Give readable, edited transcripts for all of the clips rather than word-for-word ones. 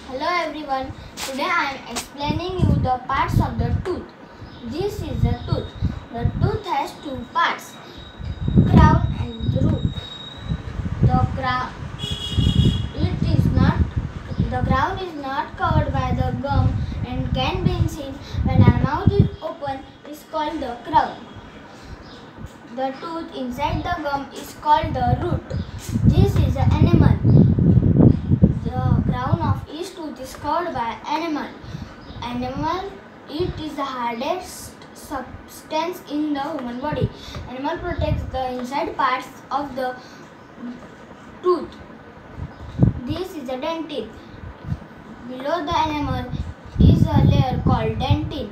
Hello everyone. Today I am explaining you the parts of the tooth. This is a tooth. The tooth has two parts, crown and the root. The crown is not covered by the gum and can be seen when our mouth is open is called the crown. The tooth inside the gum is called the root. This is an animal. The crown of each tooth is covered by animal. It is the hardest substance in the human body. Animal protects the inside parts of the tooth. This is a dentin. Below the animal is a layer called dentin.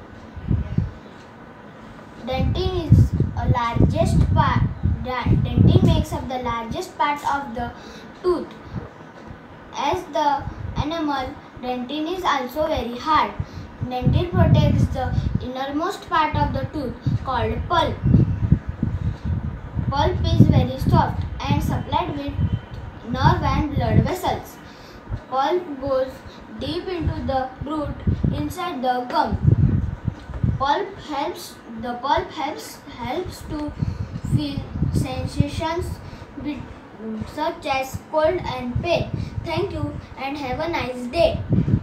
Dentin is a largest part. Dentin makes up the largest part of the tooth. As the animal, dentin is also very hard. Dentin protects the innermost part of the tooth called pulp. Pulp is very soft and supplied with nerve and blood vessels. Pulp goes deep into the root inside the gum. The pulp helps to feel sensations such as cold and pain. Thank you and have a nice day.